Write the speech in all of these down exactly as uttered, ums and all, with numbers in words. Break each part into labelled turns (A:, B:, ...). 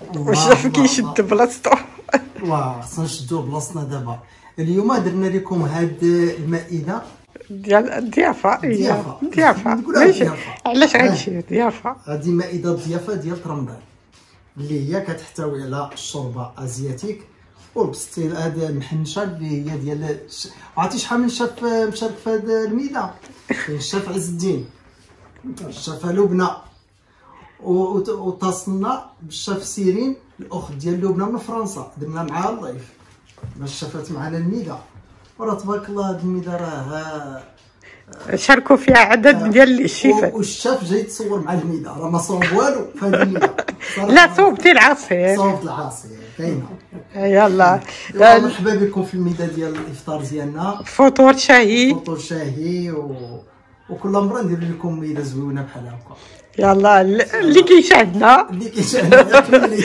A: والشاف كيشد بلاصتو.
B: واه خصنا نشدو بلاصتنا دابا. اليوم درنا لكم هاد المائده
A: ديال الضيافه.
B: ضيافه
A: ضيافه ماشي علاش غادي ضيافه.
B: هادي مائده الضيافه ديال رمضان اللي هي كتحتوي على الشوربه ازياتيك والبستيل هذا المحنشه اللي هي ديال عرفتي شحال من شاف مشارك في هذا الميده. الشاف عز الدين، الشاف لبنى، واتصلنا بالشاف سيرين الاخت ديال لبنى من فرنسا، درنا معاها اللايف باش شافت معنا الميده. وراه تبارك الله هاد الميده راه
A: شاركوا فيها عدد ديال الشيفات.
B: والشاف جاي تصور مع الميده راه ما صوب والو في هاد الميده.
A: لا صوبتي العصير.
B: صوبت العصير كاينه.
A: يلا
B: مرحبا بكم في الميده ديال الافطار ديالنا.
A: فطور شهي.
B: فطور شهي و... وكل مره ندير لكم ميده زوينه بحال هكا.
A: يلا اللي كيشاهدنا
B: اللي كيشاهدنا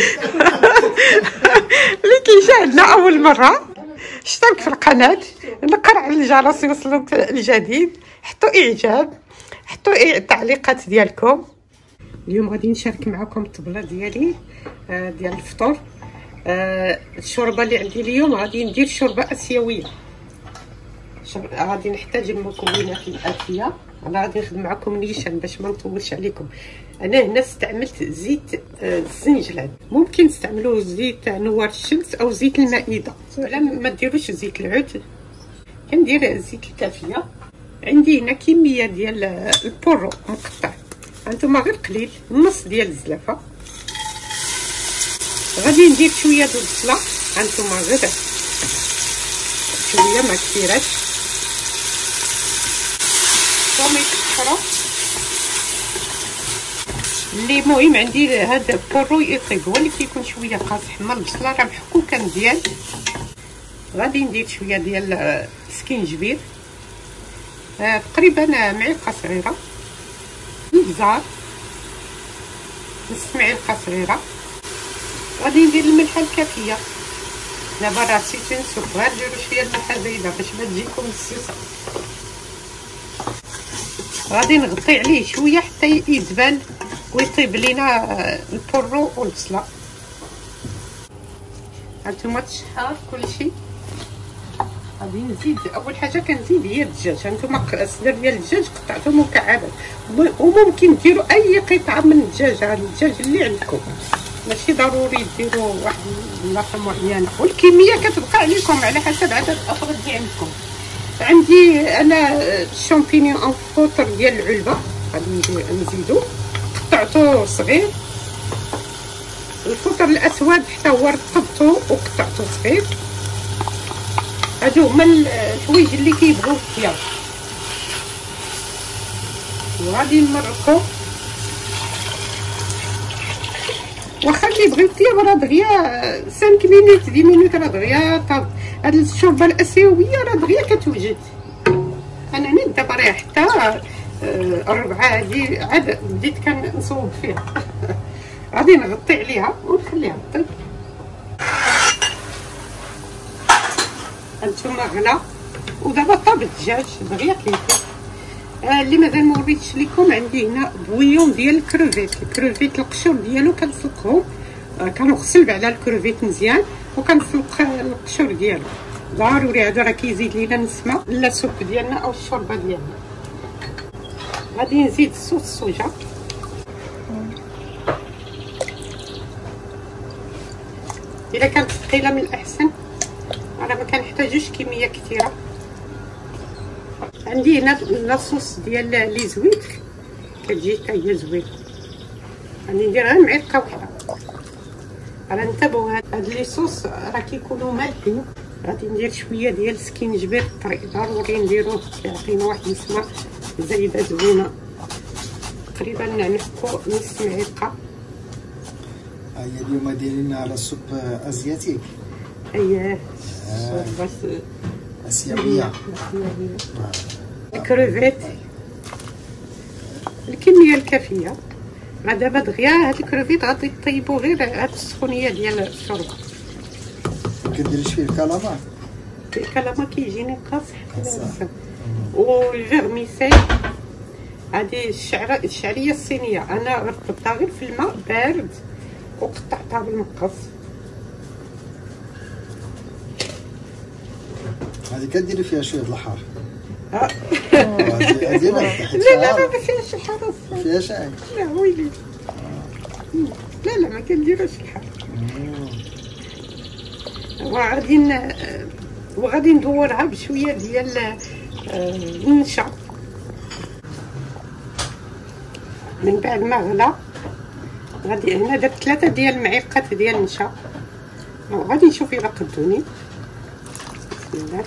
A: اللي كيشاهدنا اول مره اشترك في القناه، نقر على الجرس يوصلك الجديد، حطوا اعجاب، حطوا التعليقات ديالكم. اليوم غادي نشارك معكم الطبله ديالي ديال الفطور. الشوربه اللي عندي اليوم غادي ندير شوربه اسيويه. غادي نحتاج المكونات الاتيه. انا غادي نخدم معكم نيشان باش ما نطولش عليكم. انا هنا استعملت زيت الزنجلان، ممكن تستعملوا زيت نوار الشمس او زيت المائده، ولا ما ديروش زيت العود. كندير زيت الكافيه. عندي هنا كميه ديال البورو مقطع، هانتوما غير قليل، نص ديال الزلافه. غادي ندير شويه د البصله، هانتوما غير شويه ما كثيراش. طوميط احمر اللي مهم عندي هذا البورو يطيب، هو اللي كيكون شويه قاصح. مع البصله راه محكوكه مزيان. غادي ندير شويه ديال السكينجبير، آه تقريبا معلقه صغيره. البزار نص معلقه صغيره. غادي ندير الملحه الكافيه. دابا راه نسيت نسوق، غير نديرو شويه الملحه زايده باش ما تجيكم السيسه. غادي نغطي عليه شويه حتى يدبل ويطيب لينا البورو والبصله. هانتوما تشحر كلشي. غادي نزيد اول حاجه كنزيد هي الدجاج. هانتوما الصدر ديال الدجاج قطعته مكعبات، وممكن ديروا اي قطعه من الدجاج، هذا الدجاج اللي عندكم، ماشي ضروري ديروا واحد البلاصه معينه، والكميه كتبقى عليكم على حسب عدد الافراد اللي عندكم. عندي انا الشامبينيون او فوتر ديال العلبه، غادي نزيدو قطعته صغير. الفوتر الاسود حتى هو رطبته وقطعته صغير. هادو هما الحوايج اللي كيبغيو الطياب. وغادي نمرقو، واخا كيبغيو الطياب راه دغيا خمسة مينوت عشرة مينوت راه دغيا طاب. هاد الشوربه الاسيويه راه دغيا كتوجد. انا نيت دابا راه حتى الربعه هادي عاد بديت كنصوب فيها. غادي نغطي عليها ونخليها طيب. هانتوما غلا ودابا طاب الدجاج دغيا كيطيب. آه اللي مازال ما وريتش لكم، عندي هنا بويون ديال الكروفيت. الكروفيت القشور ديالو كنسلقهم، آه كنغسل على الكروفيت مزيان وكنسلق القشور ديالو. ضروري هذا راه كيزيد لينا النسمه لا السوب ديالنا او الشوربه ديالنا. غادي نزيد صوص الصوجا. الا كانت ثقيله من الاحسن، انا ما كنحتاجوش كميه كثيره. عندي هنا لاصوص ديال لي زويتر كتجي حتى هي زوينه. غادي ندير غير معلقه وحده. راه انتبهوا هاد لي صوص راه كيكونوا مالحين. غادي ندير شويه ديال السكينجبير طري، ضروري نديروه يعطينا واحد النسمه زايده زوينه. تقريبا نحكو نص معلقه.
B: هي اليوم دايرين على سوب ازياتيك.
A: اييه
B: آه.
A: بس
B: اسيويه.
A: الكروفيت الكميه الكافيه. مع دابا دغيا هاد الكروفيت غادي طيبو غير هاد السخونيه ديال الشوربه.
B: كديريش فيه الكالامار؟
A: الكالامار كيجيني قاصح. والفيرميسيل هادي الشعر الشعريه الصينيه انا رطبتها غير في الماء بارد وقطعتها بالمقص.
B: هذه كديري فيها شويه د الحار.
A: ها
B: هذه لا
A: لا لا ما فيهاش الحار.
B: ما فيهاش شيء.
A: لا ويلي لا لا ما كنديروش الحار. وغادي وغادي ندورها بشويه ديال النشا. من بعد ما غلا غادي هنا درت ثلاثه ديال المعلقات ديال النشا. غادي نشوف الا قدوني. بسم الله.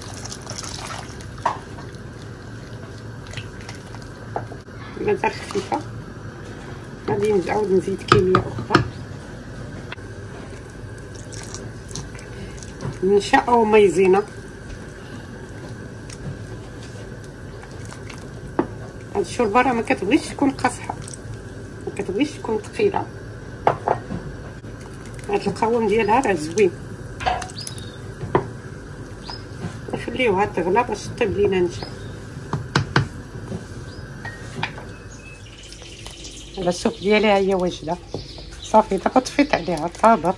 A: مازال خفيفه. غادي نعاود نزيد كميه اخرى نشا او مايزينا. هاد الشوربه راه ما كتبغيش تكون قاصحه، ما كتبغيش تكون ثقيله. هاد القوام ديالها راه زوين. نخليوها تغلى باش طيب لينا نشا. هذا السوب ديالي ها هي واجده صافي. دابا طفيت عليها طابت.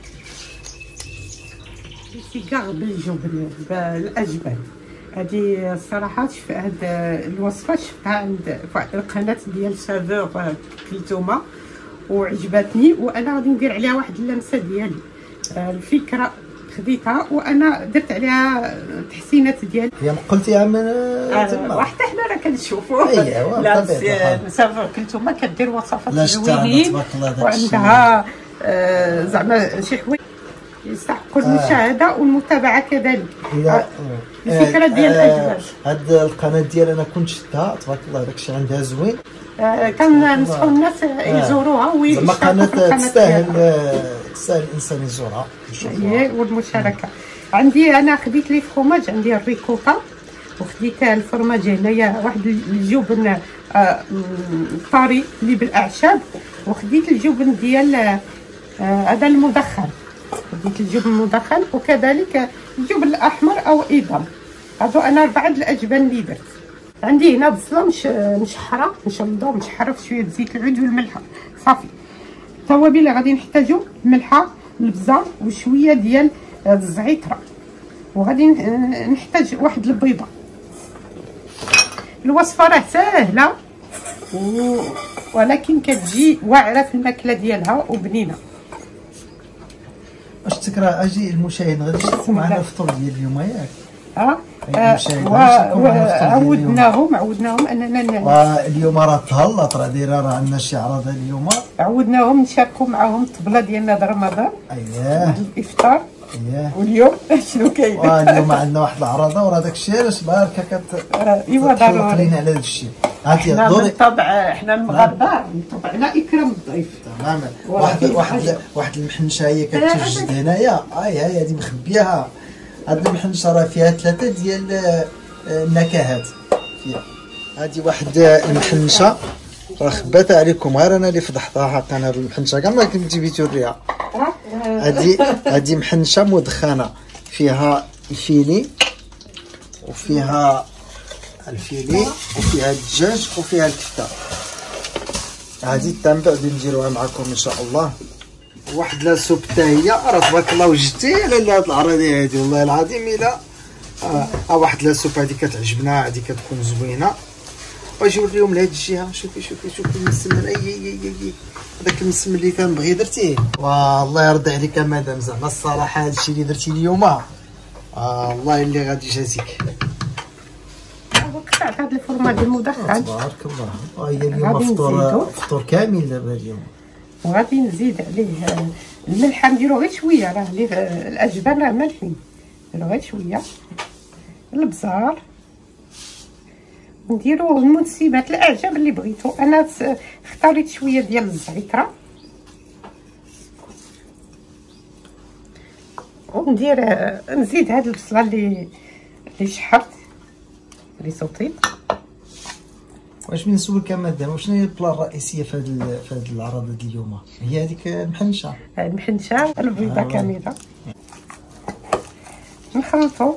A: سيكار بالجبن بالاجبان. هذه الصراحه شف هاد الوصفه شفتها عند القناه ديال سافور كلتوما وعجبتني، وانا غادي ندير عليها واحد اللمسه ديالي. الفكره خديتها وانا درت عليها تحسينات ديالي.
B: هي قلتيها من
A: تما وحتى حنا راه كنشوفوا.
B: ايوا
A: لا سافور كلتوما كدير وصفات زوينين وعندها آه زعما شي حوايج يستحقوا المشاهده والمتابعه كذلك. الفكره ديال الاجبان.
B: هاد القناه ديال انا كنت شفتها تبارك الله داكشي عندها زوين.
A: آه كننصحوا الناس يزوروها ويشتركوا
B: في القناه. تستاهل تستاهل الانسان يزورها
A: هي والمشاركه. عندي انا خديت لي فروماج، عندي الريكوتا وخديت الفرماج هنايا واحد الجبن آه طري اللي بالاعشاب، وخديت الجبن ديال هذا آه المدخن. خديت الجبن المدخن وكذلك الجبن الاحمر او ايضا. هادو انا اربعه الاجبان اللي درت. عندي هنا بصله مش مشحره مشلضه مشحره في شويه زيت العود والملحه صافي. التوابل اللي غادي نحتاجو الملحه البزار وشويه ديال الزعتره، وغادي نحتاج واحد البيضه. الوصفه راه ساهله ولكن كتجي واعره في الماكله ديالها وبنينه.
B: واش تكرا اجي المشاهد غادي يشوفوا معنا الفطور ديال اليوم ياك؟
A: اه عودناهم عودناهم اننا
B: واليوم راه تهلط راه دايره راه عندنا شي عرض اليوم.
A: عودناهم نشاركوا معهم الطبله ديالنا د رمضان.
B: اييه
A: الافطار.
B: اييه
A: واليوم شنو كاين؟
B: اليوم عندنا واحد العرضه وراه داكشي علاش باركه كت
A: ايوا ضروري
B: لينا على داكشي.
A: حنا بالطبع حنا المغاربه بالطبع على اكرام الضيف
B: تماما. واحد واحد واحد المحنشه هي كتوجد هنايا. هاي هاي هذه مخبياها. هاد المحنشه راه فيها ثلاثه ديال النكهات. هذه واحد المحنشه راه خباتها عليكم غير انا اللي فضحتها حقا. هاد المحنشه كاع ما كنتي بتوريها. هذه هذه محنشه مدخنه فيها الفيلي وفيها الفيلي وفيها الدجاج وفيها الكفته. هذه تنبع غادي نديروها معكم ان شاء الله. واحد لا سوب حتى هي راه تبارك الله وجدتي على هاد العراضي هادي والله العظيم الا اه, آه واحد لا سوب هادي كتعجبنا. هادي كتكون زوينه. واجي نوريهم لهاد الجهه. شوفي شوفي شوفي المسمن. اي اي اي هذاك المسمن اللي كنبغي درتيه. والله يرضي عليك يا مدام. زعما الصراحه هادشي اللي درتي اليوم آه الله اللي غادي يجازيك.
A: قطعت هاد الفرماج المدخن
B: تبارك الله. ها هي اليوم فطور فطور كامل دابا اليوم.
A: وغادي نزيد عليه الملح. نديرو غير شويه راه الاجبان راه مالحين. نديرو غير شويه البزار. نديرو المنسبات الاعجاب اللي بغيتو. انا اختاريت شويه ديال الزعتره وندير نزيد هاد البصله اللي اللي شحرت اللي صوتيت.
B: واش من نسولك مدام واش هي البلا الرئيسيه في هذا في هذا العرض ديال اليوم؟ هي هذيك المحنشه.
A: المحنشه البيضه آه. كامله نخلطو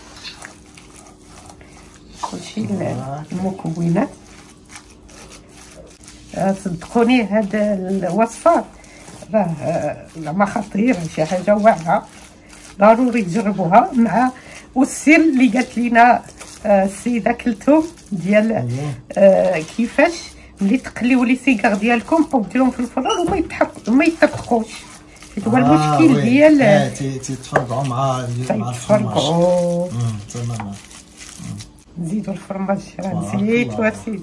A: كلشي المكونات. صدقوني هاد الوصفه راه زعما خطيره، شي حاجه واعره ضروري تجربوها. مع والسر اللي قالت لينا السيده كلثوم ديال آه كيفاش ملي تقليو لي سيكار ديالكم او ديرهم في الفران وما يتحرقوا وما يتطبخوش، حيت هو المشكل
B: آه
A: ديال
B: اه تيتفرقعوا مع مع الفرماج. تماما.
A: نزيدو الفرماج، نسيتو اسيدي.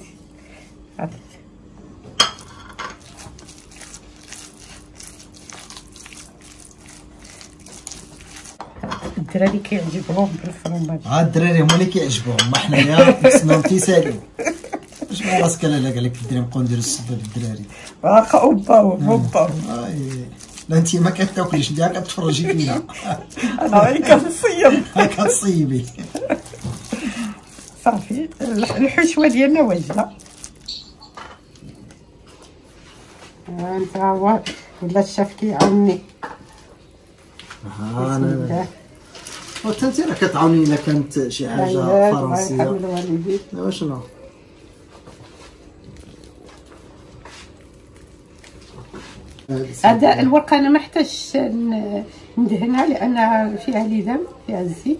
A: الدراري كيعجبهم بالفرماج.
B: ها الدراري هما اللي كيعجبهم، ما حنايا خصنا نتساليو. واش مع راسك لالا قال لك الدراري نبقاو نديرو السبه بالدراري؟ واخا اوباو اوباو. لا انت ما كتاكليش، انت كتفرجي فينا.
A: انا غير كنصيب.
B: كتصيبي.
A: صافي الحشوه ديالنا واجده. انت هو ولا الشاف كيعاوني.
B: ها انا وانت انت راه كتعاوني الا كانت شي حاجه فرنسيه. واشنو
A: هذا الورقه انا ما احتاجش ندهنها لان فيها ليدام، فيها الزيت.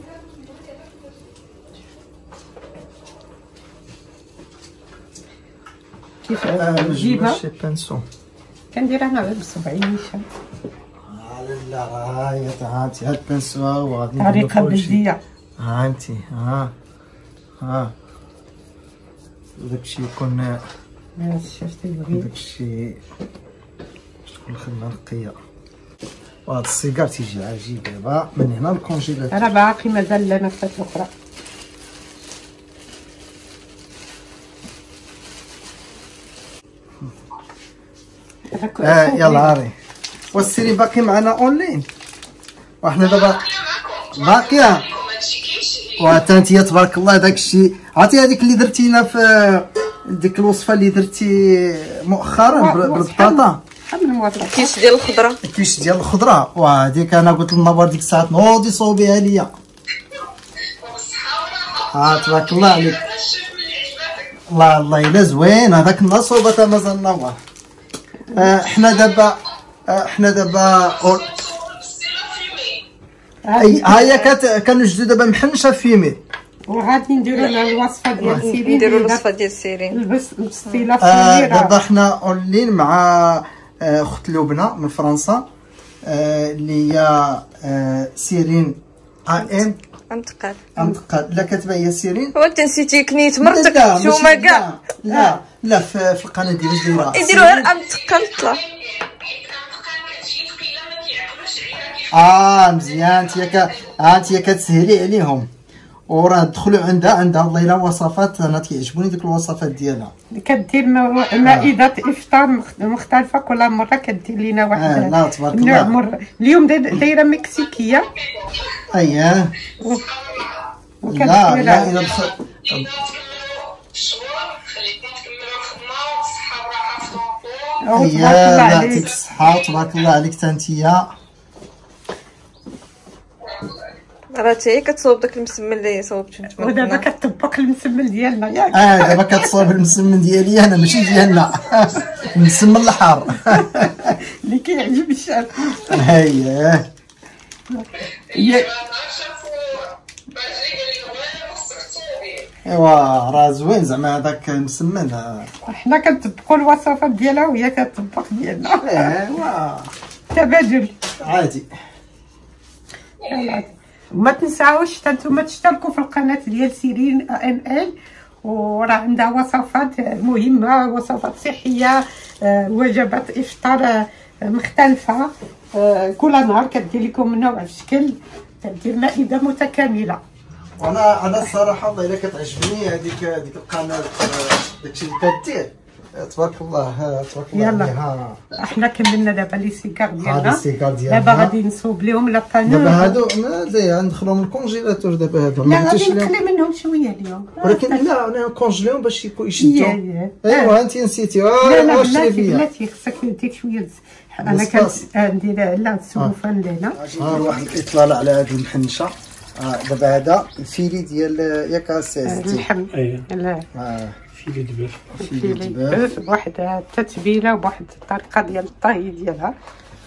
A: كيف نجيبها كنديرها انا غير بصبعي نيشان.
B: لا هاي هانتي هاد البنسوه وغادي
A: طريقه بديه.
B: ها انت ها ها داكشي يكون
A: شفتي بغيت
B: داكشي تكون الخدمه نقيه. وهاد السيجار تيجي عجيب دابا من هنا للكونجيلاتور.
A: انا باقي مازال لنا فات الاخرى.
B: اه يلا عاري والسيري باقي معنا اونلاين وحنا دابا باقيه. وحتى انت تبارك الله داكشي عرفتي هذيك اللي درتينا في ديك الوصفه اللي درتي مؤخرا بالبطاطا،
C: كيس ديال الخضره
B: كيس ديال الخضره. وهذيك انا قلت للنبار ديك الساعه نوضي صوبيها ليا. ها تبارك الله عليك. الله الله الا زوين هذاك النهار صوبتها مازال نوار. آه حنا دابا آه حنا دابا اي هاهي كنوجدو دابا محنشه فيمي.
A: وغادي نديرو الوصفه ديال سيرين،
C: نديرو الوصفه ديال سيرين
A: البسطيله
B: آه دابا حنا اونلاين مع آه اخت لبنى من فرنسا آه اللي هي آه سيرين ام
C: انتقال
B: انتقال. لا كتبان هي سيرين.
C: هو انت نسيتي كنيت مرتك نتوما كاع.
B: لا لا في, في القناه ديالي دايره
C: يديروا غير انتقال طلع.
B: اه مزيان انت ك انت كتسهلي عليهم وراه دخلوا عندها عندها والله الا وصفات انا كيعجبوني ديك الوصفات ديالها.
A: كدير مائده آه. افطار مختلفه كل مره كدير لينا واحد.
B: آه لا تبارك الله.
A: مر... اليوم دايره مكسيكيه.
B: اييه لا لا الا دخل اييه لا يعطيك الصحه تبارك الله عليك حتى انتيا.
C: راه حتى هي كتصوب داك المسمن اللي صوبتو نتوما.
A: ودابا كتطبق المسمن ديالنا ياك.
B: اه دابا كتصوب المسمن ديالي انا ماشي ديالنا. المسمن الحار
A: اللي كيعجب الشعب.
B: اييه ايوا راه زوين زعما هذاك المسمن.
A: حنا كنطبقوا الوصفات ديالها وهي كتطبق ديالنا.
B: ايوا
A: تبادل
B: عادي.
A: يلا وما تنساوش حتى نتوما تشتركوا في القناه ديال سيرين ام ال، وراه عندها وصفات مهمه، وصفات صحيه، وجبات افطار مختلفه كل نهار كدير لكم نوع الشكل، كدير مائده متكامله.
B: وانا انا الصراحه والله الا كتعجبني هذيك هذيك القناه داكشي اللي كدير تبارك الله تبارك الله.
A: يلا احنا كملنا دابا لي سيكار ديالنا.
B: هادي السيكار ديالنا
A: دابا غادي نصوب لهم لا طانون.
B: دابا هادو زي غندخلوهم الكونجيلاتور. دابا هادو
A: لا غادي نخلي منهم شويه اليوم
B: ولكن لا انا نكونجليهم باش يشدوا. ايوا انت نسيتي.
A: لا لا بلاتي بلاتي خصك دير شويه. انا كندير لا السلوفان لهنا.
B: ها واحد الاطلاله على هذه المحنشه. اه دابا هذا الفيلي ديال ياك اساسي
A: اللحم. لا
B: اه
D: فيلي دباف.
A: فيلي دباف بواحد التتبيله وبواحد الطريقه ديال الطهي ديالها.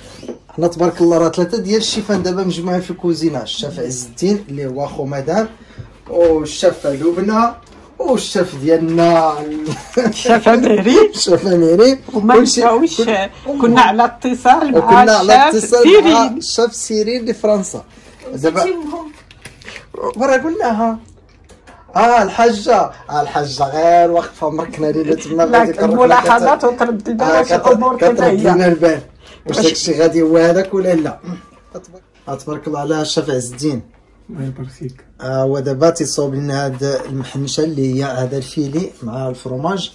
B: حنا تبارك الله راه ثلاثه ديال الشيفان دابا مجموعين في الكوزينه، الشيف عز الدين اللي هو خو مدام، والشيف لبنى، والشيف ديالنا
A: الشيف اميري
B: الشيف اميري.
A: وما نساوش كنا على اتصال مع
B: وكنا على
A: الشيف
B: اتصال مع
A: سيرين.
B: الشيف سيرين لفرنسا. دابا ورا قلناها اه الحاجه اه الحاجه غير واقفه مركنه لينا تما
A: لكن الملاحظات وترددنا واش الامور كذا هي
B: كتردينا البال واش داكشي غادي هو هذاك ولا لا. تبارك الله على الشيف عز الدين.
D: الله يبارك فيك.
B: اه ودابا تيصاوب لنا هاد المحنشه اللي هي هذا الفيلي مع الفرماج.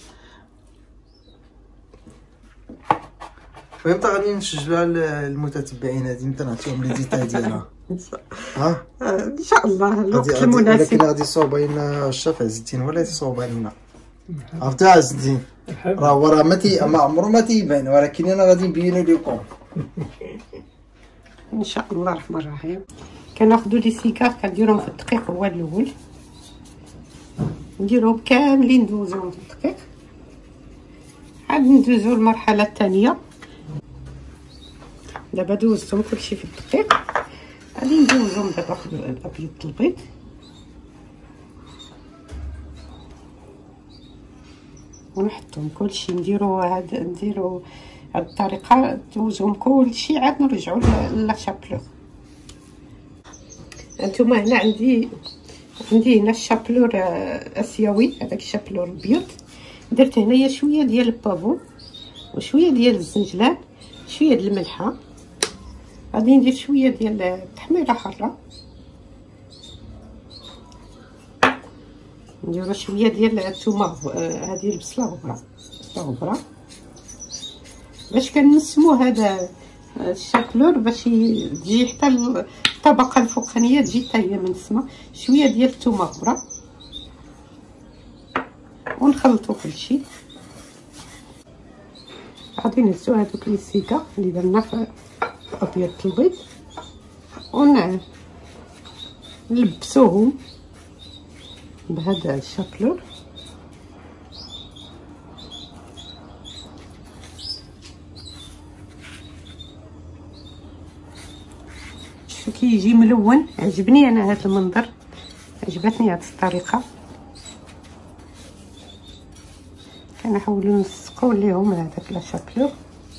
B: فهمت غادي نسجلوا على المتتبعين هذه متى نعطيهم لي ديتاي ديالها. ها
A: ان شاء الله الوقت
B: غادي
A: المناسب.
B: ولكن غادي يصاوبها لنا الشيف عز الدين ولا يصاوبها لنا. عرفتي عز الدين راه هو راه ما تي ما عمره ما تيبان، ولكن انا غادي نبينو لكم
A: ان شاء الله الرحمن الرحيم. كناخذوا لي سيكار كنديروهم في الدقيق هو الاول، نديروهم كاملين ندوزوهم في الدقيق، عاد ندوزو المرحله الثانيه. دابا دوزتهم كلشي في الدقيق، غادي ندوزهم دابا في الابيض البيض. ونحطهم كلشي نديرو هاد نديرو هاد الطريقه، دوزهم كلشي عاد نرجعو لا شابلور. هانتوما هنا عندي عندي هنا الشابلور اسيوي، هذاك الشابلور الابيض. درت هنايا شويه ديال البافون وشويه ديال الزنجلان، شويه ديال الملحه، غادي ندير شويه ديال التحميره حاره، ندير شويه ديال الثومه هذه البصله غبره بصله غبره باش كنسمو هذا الشابلور باش تجي حتى الطبقه الفوقانيه تجي حتى هي منسمه. شويه ديال الثومه غبره ونخلطو كلشي. غادي نهزو هذوك لي سيكا اللي درنا في ابيض البيض ونلبسوهم بهذا الشابلور. شوفوا كيجي ملون، عجبني انا هذا المنظر، عجبتني هذه الطريقه. كنحاولوا نسقوا ليهم هذاك لا شابلور.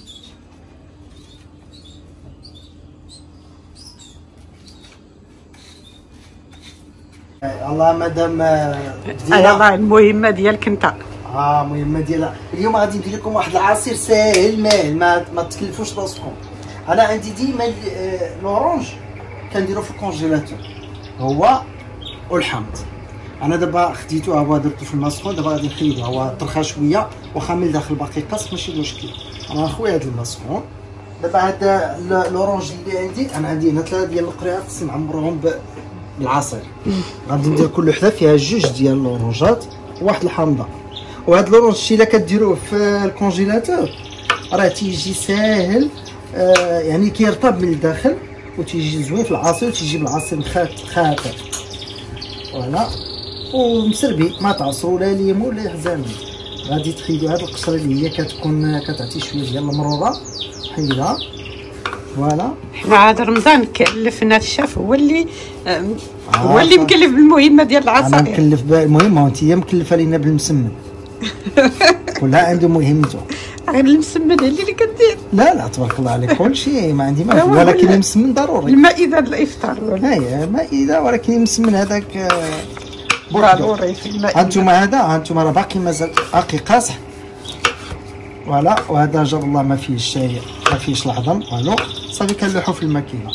B: الله مدام
A: يلاه المهمه ديالك انت.
B: اه مهمه ديالها اليوم. غادي ندير لكم واحد العصير ساهل ماهل، ما ما تكلفوش راسكم. انا عندي ديما لورانج كنديرو في الكونجيلاتور هو والحامض. انا دابا خديتو هو درتو في الماء سخون، دابا غادي نحيدو هو طرخه شويه واخا من الداخل باقي قاص ماشي مشكل. انا نخوي هاد الماء سخون. دابا هاد لورانج اللي عندي انا عندي هنا ثلاثه ديال القريعات خصني نعمرهم بالعصير. غادي ندير كل وحده فيها جوج ديال اللورونجات وواحد الحامضه. وهاد اللورونج شي الا كديروه في الكونجيلاتور راه تيجي ساهل، آه يعني كيرطب من الداخل وتيجي زوين في العصير وتيجي بالعصير خاطر فوالا ومسربي. ما تعصروا لا ليمون لا حزامي. غادي تحيدوا هاد القشره اللي هي كتكون كتعطي شويه ديال المرورة، حيدها فوالا.
A: حنا هذا رمضان كلفنا الشاف هو اللي آه هو اللي مكلف بالمهمه ديال العصائر.
B: انا مكلف بالمهمه وانت هي مكلفه لينا بالمسمن. كلها عنده مهمته.
A: غير المسمن اللي اللي كدير.
B: لا لا تبارك الله عليك كلشي ما عندي ما، ولكن المسمن ضروري.
A: المائده الافطار
B: هاي مائده، ولكن المسمن هذاك
A: ضروري في المائده.
B: هانتوما هذا هانتوما راه باقي مازال باقي قاصح فوالا. وهذا جاب الله ما فيهش شيء، ما فيهش العظم والو، صافي كنلوحو في الماكينه.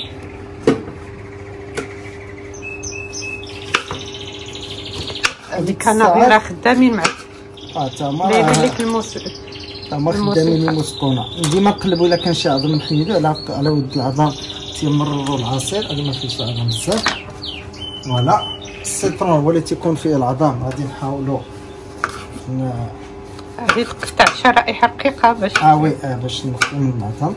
A: هذيك كنابيرا خدامين معك.
B: اه تما
A: لا يبان لك الموس
B: تما خدامين المسكونه. ديما نقلبوا الا كان شي عظم نحيدو على على ود العظم تيمرروا العصير. هذا ما فيهش العظم بزاف فوالا. السيترون هو اللي تيكون فيه العظام. غادي نحاولوا
A: غادي تقطع شرائح رقيقه باش
B: اه وي اه باش نخدم العظم.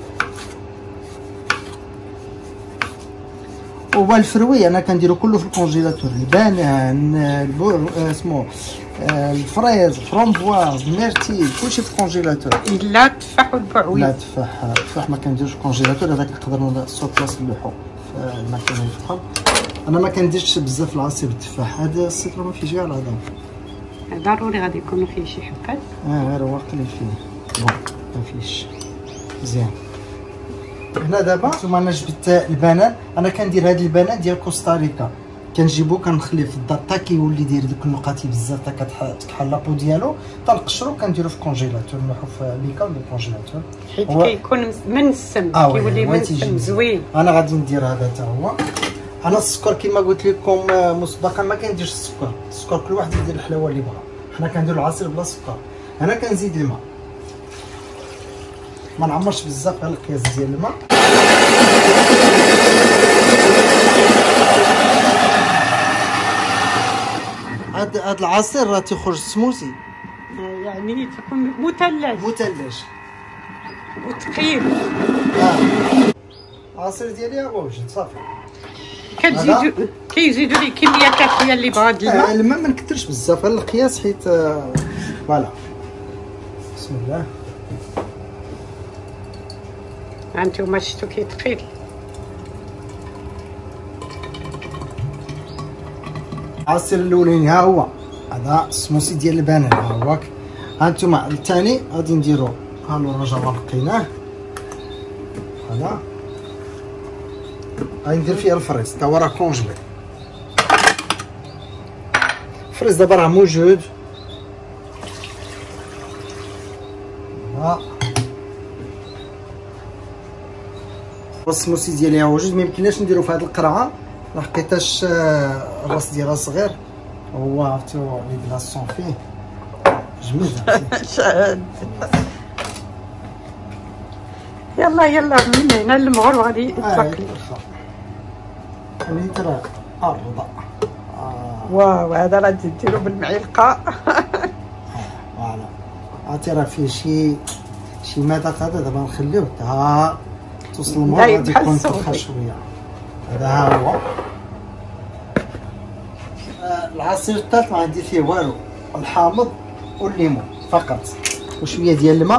B: وهو الفروي انا كنديرو كله في الكونجيلاتور. البانان اسمو آه الفريز، فرامبواز، ميرتي، كلشي في الكونجيلاتور.
A: الا التفاح والبعويد.
B: لا التفاح التفاح ما كنديرش في الكونجيلاتور، هذاك نقدروا نسوط بلاص نلوحو في الماكينه الفخام. انا ما كنديرش بزاف العصير بالتفاح، هذا السيترون ما فيهش كاع الهضره.
A: ضروري غادي يكونوا فيه شي حبات.
B: اه غير هو قليل فيه، بون ما فيهش مزيان. هنا دابا ثم انا جبت البنان، انا كندير هذا البنان ديال كوستاريكا، كنجيبو كنخليه في الدار حتى كيولي يدير دوك النقاطي بزاف حتى كتكحل لابو ديالو، تنقشرو كنديرو في الكونجيلاتور، نروحو في ليكا ديال الكونجيلاتور
A: حيت هو... كيكون منسم.
B: آه
A: كيولي منسم زوين.
B: انا غادي ندير هذا حتى هو. انا السكر كما قلت لكم مسبقا ما كنديرش السكر، السكر كل واحد يدير الحلاوه اللي بغا، حنا كنديرو العصير بلا سكر. انا كنزيد الماء، ما نعمرش بزاف، غير القياس ديال الماء. هاد هاد العصير راه تيخرج سموسي،
A: يعني تكون مثلج
B: مثلج
A: وثقيل.
B: اه العصير ديالي هو وجد صافي.
A: كتزيدو كيزيدوا لي كميه كافيه اللي بغا د الماء.
B: آه الماء ما نكثرش بزاف، غير القياس حيت فوالا. بسم الله.
A: هانتوما شفتو كي ثقيل.
B: العصير الاولاني ها هو، هذا السموسي ديال البنان ها هو. هانتوما الثاني غادي نديرو ها الورجه ما لقيناه، هذا غادي ندير فيه الفريز تا هو راه كونجلي. الفريز دابا راه موجود. ها السموسي ديالي ها موجود، ما يمكنناش نديرو في هذه القرعه لحقيتاش الراس ديالها صغير، هو عرفتو لي بلاصون فيه جميل.
A: شاد. يلا يلا من هنا للمغرب غادي يتبقى.
B: خليني ترى الرضا.
A: واو هذا راه ديرو بالمعلقه.
B: فوالا عرفتي راه فيه شي شي مذاق، هذا دابا نخليوه حتى توصل المغرب غادي يكون طرخه شويه. هذا ها هو العصير الثالث ما عندي فيه والو، الحامض والليمون فقط وشويه ديال الماء.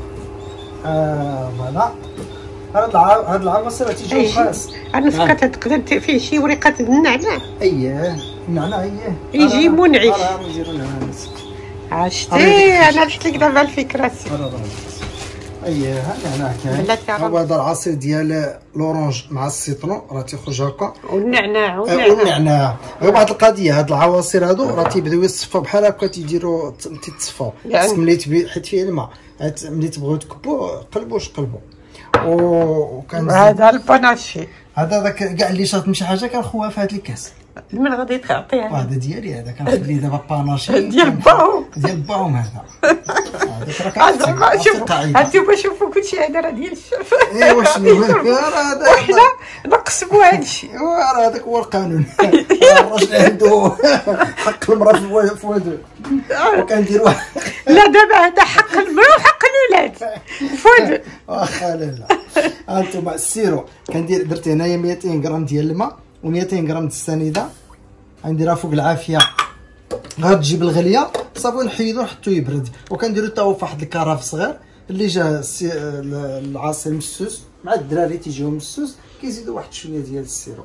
B: آه فوالا. هاد هاد العصير تيجي خاص.
A: انا فكرت تقدر فيه شي وريقه النعناع.
B: اييه النعناع اييه
A: يجي منعش.
B: راه نديرو النعناع.
A: عشتي انا درت لك دابا الفكره.
B: اييه النعناع كاين. هو هذا العصير ديال لورونج مع السيترون راه تيخرج هكا،
A: والنعناع
B: والنعناع. غير واحد القضيه، هاد العواصر هادو راه تيبداو يصفوا بحال هكا، تيديروا تيتصفوا ملي تبي حيت فيه الماء، ملي تبغيو تكبوا قلبوش قلبوا. وكان
A: هذا الباناشي،
B: هذا داك كاع اللي شاط من شي حاجه كنخوها في هاد الكاس.
A: من غادي تعطيها؟
B: هذا ديالي، هذا كنخليه دابا باناشي
A: ديال باهم
B: ديال باهم. هذا
A: هذا شوف هانتوما شوفوا كلشي هذا راه ديال الشرف.
B: ايوا شنو هذا؟
A: وحنا نقسموا هادشي.
B: راه هذاك هو القانون. الراجل عنده حق المراه في ولده وكنديروا.
A: لا دابا هذا حق المراه وحق الولاد فود.
B: واخا لالا. هانتوما السيرو كندير، درت هنايا مئتين غرام ديال الماء و200 غرام د السنيده، غنديرها فوق العافيه. غتجيب الغليه صافي نحيدو نحطو يبرد، وكنديرو حتى هو فواحد الكراف صغير اللي جا العصير مسوس مع الدراري تيجيو مسوس، كيزيدو واحد شويه ديال السيرو.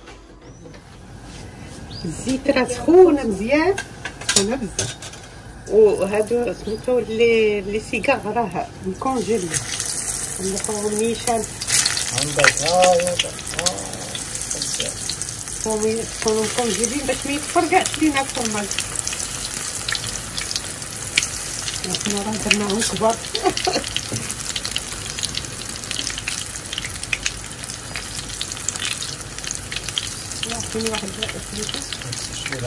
A: الزيت راه سخونه مزيان، سخونه بزاف. وهادو سميتو لي لي سيكار راه مكونجيلي نلقاوهم نيشان
B: عندك. ها
A: هما يكونوا مكونجيلين باش ما يتفرقعش لينا الفرماج. حنا راه درناهم كبار. يعطيني واحد الفليكه شويه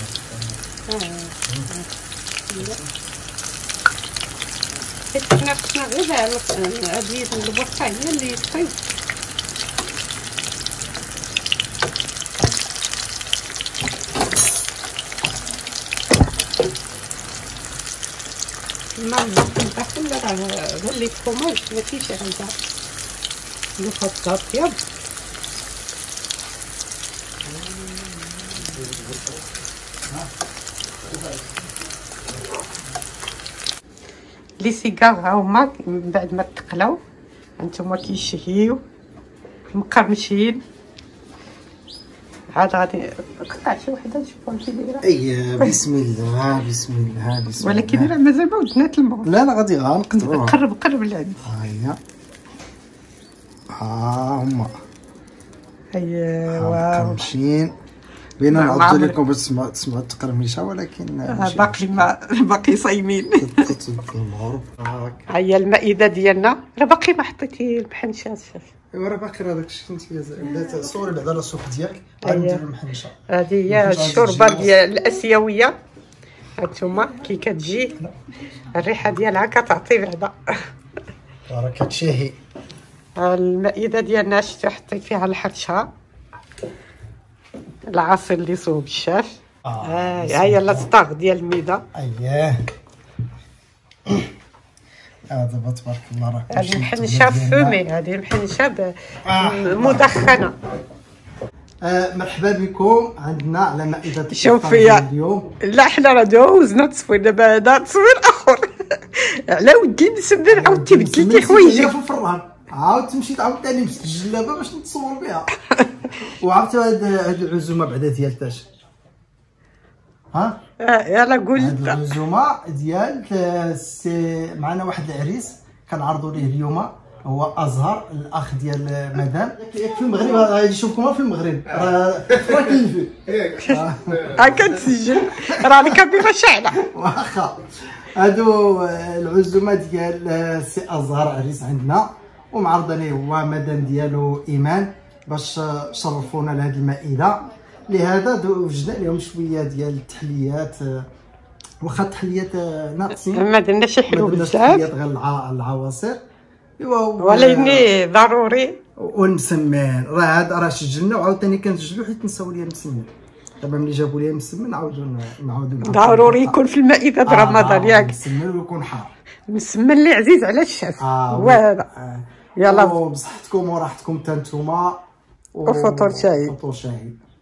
A: حيت حنا قصنا غير هادي البوطه هي اللي طيب. ما نبقى نتاكل راه غير لي فروماج ما فيش غنزا نحط الطياب. لي سيجار ها هما من بعد ما تقلاو هانتوما كيشهيو مقرمشين. عاد غادي قطع شي وحده نشوفهم كي دايره.
B: اي بسم الله بسم الله بسم الله.
A: ولكن راه مازال ما ودنا تلمو.
B: لا لا غادي غنقطعوها.
A: قرب قرب لعندي.
B: ها هي ها هما.
A: ايوا
B: مقرمشين بينا نعضو لكم باش تسمعوا تسمعوا التقرميشه، ولكن
A: باقي ما باقي صايمين.
B: المغرب هاك.
A: ها هي المائده ديالنا، راه باقي ما حطيتي المحنشه.
B: ايوا راه باقي راه داكشي انت بدات صوري بعدا السوق ديالك عاد ندير المحنشه.
A: هذه هي الشوربه ديال الاسيويه هانتوما كي كتجي الريحه ديالها كتعطي بعدا.
B: راه كتشهي.
A: المائده ديالنا شتي حطيت فيها الحرشه، العصير اللي صوب الشاف. اه ها هي لاصطاغ ديال الميده.
B: اييه اه دابا تبارك الله راه
A: هذه المحنشه فومي، هذه المحنشه مدخنه.
B: آه مرحبا بكم عندنا على مائده
A: شوف فيا اليوم. لا حنا راه دوزنا تصوير، دابا هذا تصوير اخر. على ودي نسمن عاودتي بدلتي حوايجك
B: في الفران، عاود مشيت عاوتاني مسكت الجلابه باش نتصور بها. وعرفتوا هاد هاد العزومه بعدا ديال تاش ها؟
A: اه يلا قول.
B: هاد العزومه ديال سي معنا واحد العريس كنعرضوا ليه اليوم، هو ازهر الاخ ديال مدام. ياك في المغرب غادي يشوفكم في المغرب راه راه كاين
A: ها كتسجل راه الكاميرا شاعله.
B: واخا هادو العزومه ديال سي ازهر عريس عندنا، ومعرضه ليه هو مدام ديالو ايمان باش شرفونا لهاد المائده. لهذا وجدنا لهم شويه ديال التحليات، واخا التحليات ناقصين
A: ما درنا شي حلو بزاف،
B: التحليات غير العواصر
A: ولكن ضروري
B: والمسمن. راه هذا راه سجلنا وعاوتاني كنسجلو حيت نساو ليا المسمن. دابا ملي جابوا لي مسمن نعاودو نعاودو
A: ضروري يكون في المائده د رمضان ياك.
B: مسمن ويكون حار،
A: مسمن اللي عزيز على الشاف. هو هذا. يلا
B: بصحتكم وراحتكم حتى نتوما
A: وفطور شهي.
B: فطور شهي.